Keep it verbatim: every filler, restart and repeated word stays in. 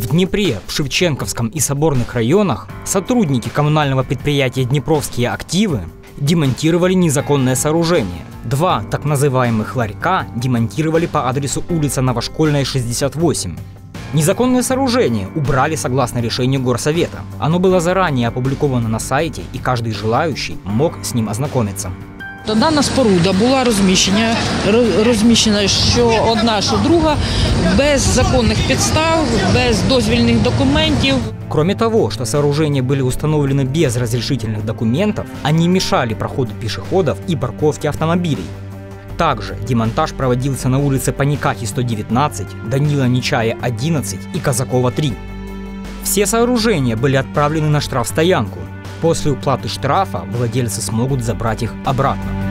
Днепре, в Шевченковском и Соборных районах сотрудники коммунального предприятия «Днепровские активы» демонтировали незаконное сооружение. Два так называемых ларька демонтировали по адресу улица Новошкольная, шестьдесят восемь. Незаконное сооружение убрали согласно решению горсовета. Оно было заранее опубликовано на сайте, и каждый желающий мог с ним ознакомиться. Дана споруда була розміщена, розміщена що одна, що друга, без законних підстав, без дозвільних документів. Кроме того, что сооружения были установлены без разрешительных документов, они мешали проходу пешеходов и парковке автомобилей. Также демонтаж проводился на улице Паникахи, сто девятнадцать, Данила Нечая, одиннадцать и Казакова, три. Все сооружения были отправлены на штрафстоянку. После уплаты штрафа владельцы смогут забрать их обратно.